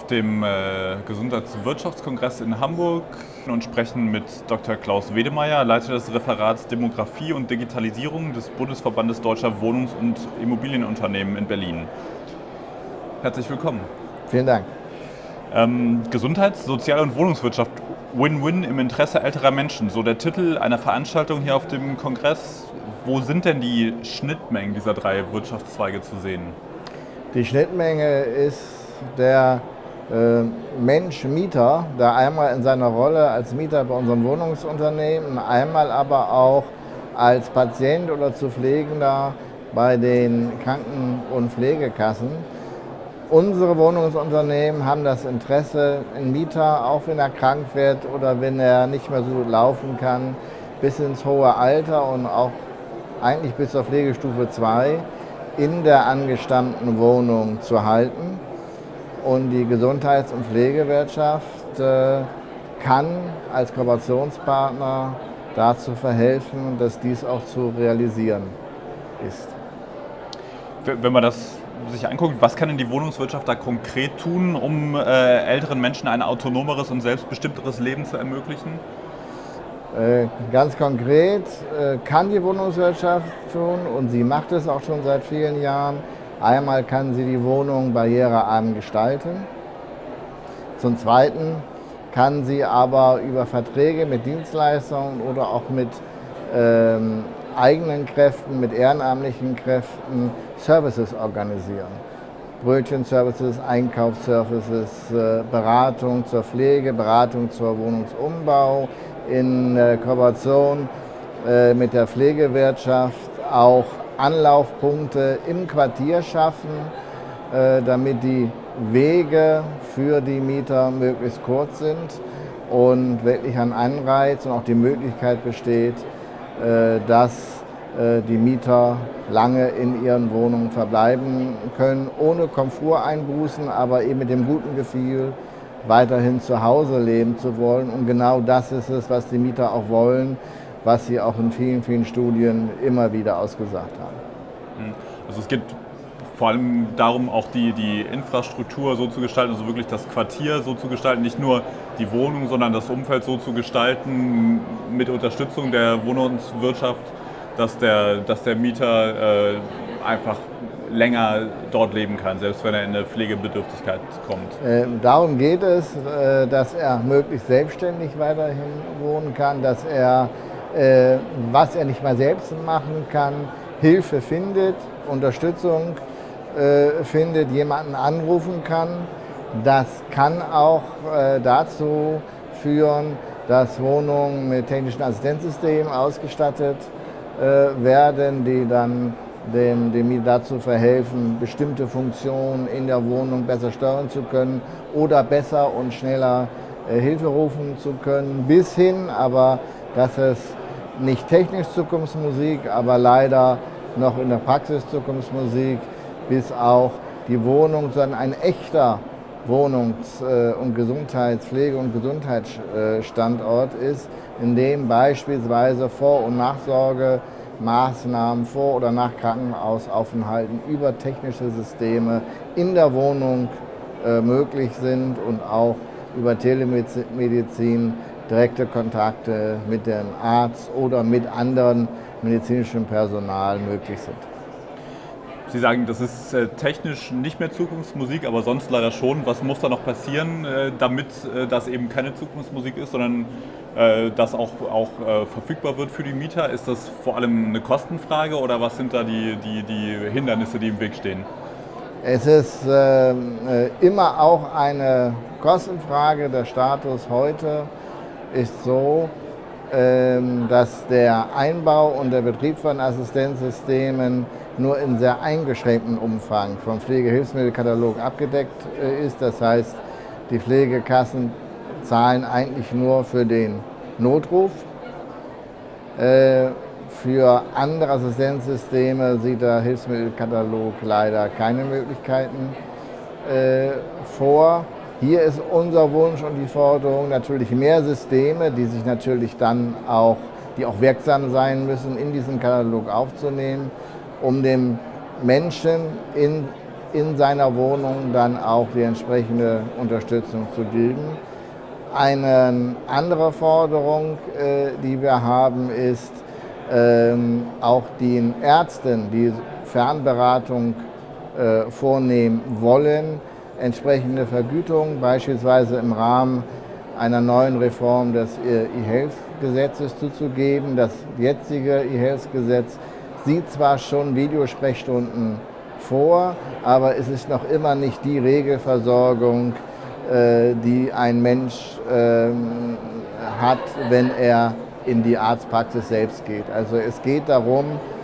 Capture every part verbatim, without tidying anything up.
dem äh, Gesundheitswirtschaftskongress in Hamburg und sprechen mit Doktor Klaus Wedemeyer, Leiter des Referats Demografie und Digitalisierung des Bundesverbandes Deutscher Wohnungs- und Immobilienunternehmen in Berlin. Herzlich willkommen. Vielen Dank. Ähm, Gesundheits-, Sozial- und Wohnungswirtschaft Win-Win im Interesse älterer Menschen, so der Titel einer Veranstaltung hier auf dem Kongress. Wo sind denn die Schnittmengen dieser drei Wirtschaftszweige zu sehen? Die Schnittmenge ist der äh, Mensch Mieter, der einmal in seiner Rolle als Mieter bei unserem Wohnungsunternehmen, einmal aber auch als Patient oder zu Pflegender bei den Kranken- und Pflegekassen. Unsere Wohnungsunternehmen haben das Interesse, einen Mieter, auch wenn er krank wird oder wenn er nicht mehr so gut laufen kann, bis ins hohe Alter und auch eigentlich bis zur Pflegestufe zwei in der angestammten Wohnung zu halten. Und die Gesundheits- und Pflegewirtschaft äh, kann als Kooperationspartner dazu verhelfen, dass dies auch zu realisieren ist. Wenn man das sich anguckt, was kann denn die Wohnungswirtschaft da konkret tun, um äh, älteren Menschen ein autonomeres und selbstbestimmteres Leben zu ermöglichen? Äh, ganz konkret äh, kann die Wohnungswirtschaft tun, und sie macht es auch schon seit vielen Jahren. Einmal kann sie die Wohnung barrierearm gestalten. Zum Zweiten kann sie aber über Verträge mit Dienstleistern oder auch mit ähm, eigenen Kräften, mit ehrenamtlichen Kräften Services organisieren. Brötchenservices, Einkaufsservices, äh, Beratung zur Pflege, Beratung zur Wohnungsumbau, in äh, Kooperation äh, mit der Pflegewirtschaft auch Anlaufpunkte im Quartier schaffen, äh, damit die Wege für die Mieter möglichst kurz sind und wirklich ein Anreiz und auch die Möglichkeit besteht, äh, dass äh, die Mieter lange in ihren Wohnungen verbleiben können, ohne Komforteinbußen, aber eben mit dem guten Gefühl, weiterhin zu Hause leben zu wollen. Und genau das ist es, was die Mieter auch wollen, was sie auch in vielen, vielen Studien immer wieder ausgesagt haben. Also es geht vor allem darum, auch die, die Infrastruktur so zu gestalten, also wirklich das Quartier so zu gestalten, nicht nur die Wohnung, sondern das Umfeld so zu gestalten, mit Unterstützung der Wohnungswirtschaft, dass der, dass der Mieter äh, einfach länger dort leben kann, selbst wenn er in eine Pflegebedürftigkeit kommt. Äh, darum geht es, äh, dass er möglichst selbstständig weiterhin wohnen kann, dass er, äh, was er nicht mal selbst machen kann, Hilfe findet, Unterstützung äh, findet, jemanden anrufen kann. Das kann auch äh, dazu führen, dass Wohnungen mit technischen Assistenzsystemen ausgestattet äh, werden, die dann dem, dem Mieter dazu verhelfen, bestimmte Funktionen in der Wohnung besser steuern zu können oder besser und schneller äh, Hilfe rufen zu können, bis hin, aber das ist nicht technisch Zukunftsmusik, aber leider noch in der Praxis Zukunftsmusik, bis auch die Wohnung, sondern ein echter Wohnungs- und Gesundheits-, Pflege- und Gesundheitsstandort ist, in dem beispielsweise Vor- und Nachsorge Maßnahmen vor oder nach Krankenhausaufenthalten über technische Systeme in der Wohnung äh, möglich sind und auch über Telemedizin direkte Kontakte mit dem Arzt oder mit anderen medizinischem Personal möglich sind. Sie sagen, das ist äh, technisch nicht mehr Zukunftsmusik, aber sonst leider schon. Was muss da noch passieren, äh, damit äh, das eben keine Zukunftsmusik ist, sondern äh, das auch, auch äh, verfügbar wird für die Mieter? Ist das vor allem eine Kostenfrage oder was sind da die, die, die Hindernisse, die im Weg stehen? Es ist äh, immer auch eine Kostenfrage. Der Status heute ist so, äh, dass der Einbau und der Betrieb von Assistenzsystemen nur in sehr eingeschränktem Umfang vom Pflegehilfsmittelkatalog abgedeckt ist. Das heißt, die Pflegekassen zahlen eigentlich nur für den Notruf. Äh, für andere Assistenzsysteme sieht der Hilfsmittelkatalog leider keine Möglichkeiten äh, vor. Hier ist unser Wunsch und die Forderung natürlich mehr Systeme, die sich natürlich dann auch, die auch wirksam sein müssen, in diesen Katalog aufzunehmen, um dem Menschen in in seiner Wohnung dann auch die entsprechende Unterstützung zu geben. Eine andere Forderung, äh, die wir haben, ist ähm, auch den Ärzten, die Fernberatung äh, vornehmen wollen, entsprechende Vergütung, beispielsweise im Rahmen einer neuen Reform des E-Health-Gesetzes zuzugeben. Das jetzige E-Health-Gesetz sieht zwar schon Videosprechstunden vor, aber es ist noch immer nicht die Regelversorgung, äh, die ein Mensch äh, hat, wenn er in die Arztpraxis selbst geht. Also es geht darum,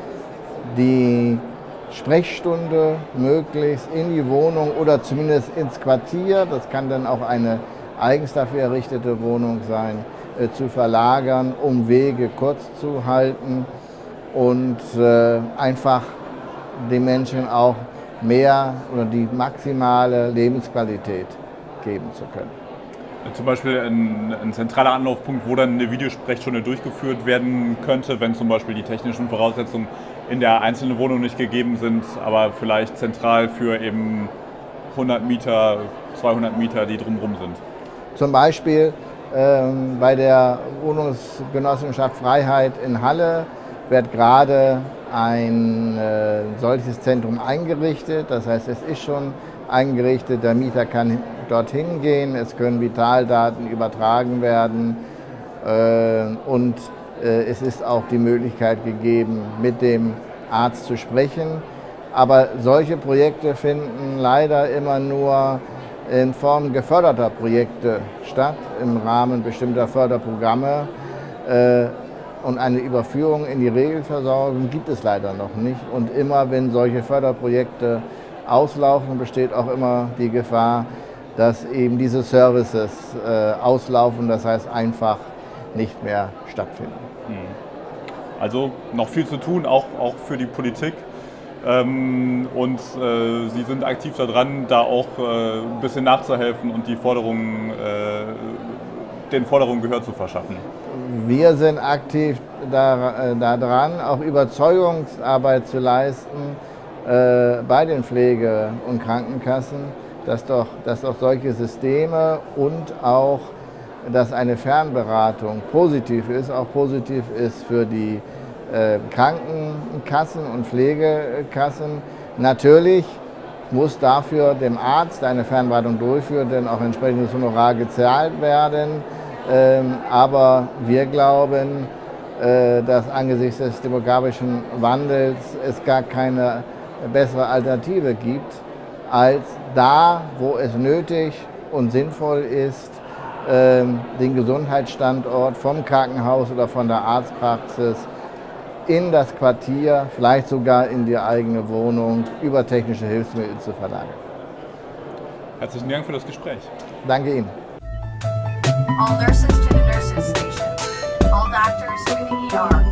die Sprechstunde möglichst in die Wohnung oder zumindest ins Quartier, das kann dann auch eine eigens dafür errichtete Wohnung sein, äh, zu verlagern, um Wege kurz zu halten und äh, einfach den Menschen auch mehr oder die maximale Lebensqualität geben zu können. Zum Beispiel ein, ein zentraler Anlaufpunkt, wo dann eine Videosprechstunde durchgeführt werden könnte, wenn zum Beispiel die technischen Voraussetzungen in der einzelnen Wohnung nicht gegeben sind, aber vielleicht zentral für eben hundert Mieter, zweihundert Mieter, die drumherum sind. Zum Beispiel ähm, bei der Wohnungsgenossenschaft Freiheit in Halle wird gerade ein äh, solches Zentrum eingerichtet. Das heißt, es ist schon eingerichtet, der Mieter kann dorthin gehen, es können Vitaldaten übertragen werden äh, und äh, es ist auch die Möglichkeit gegeben, mit dem Arzt zu sprechen. Aber solche Projekte finden leider immer nur in Form geförderter Projekte statt, im Rahmen bestimmter Förderprogramme. Äh, und eine Überführung in die Regelversorgung gibt es leider noch nicht. Und immer wenn solche Förderprojekte auslaufen, besteht auch immer die Gefahr, dass eben diese Services äh, auslaufen, das heißt einfach nicht mehr stattfinden. Also noch viel zu tun, auch, auch für die Politik. Ähm, und äh, Sie sind aktiv daran, da auch äh, ein bisschen nachzuhelfen und die Forderungen, äh, den Forderungen Gehör zu verschaffen. Wir sind aktiv daran, da da auch Überzeugungsarbeit zu leisten äh, bei den Pflege- und Krankenkassen, dass doch, dass doch solche Systeme und auch, dass eine Fernberatung positiv ist, auch positiv ist für die äh, Krankenkassen und Pflegekassen. Natürlich muss dafür dem Arzt, der eine Fernberatung durchführt, dann auch entsprechendes Honorar gezahlt werden. Ähm, aber wir glauben, äh, dass angesichts des demografischen Wandels es gar keine bessere Alternative gibt, als da, wo es nötig und sinnvoll ist, ähm, den Gesundheitsstandort vom Krankenhaus oder von der Arztpraxis in das Quartier, vielleicht sogar in die eigene Wohnung, über technische Hilfsmittel zu verlagern. Herzlichen Dank für das Gespräch. Danke Ihnen. All nurses to the nurses station. All doctors to the E R.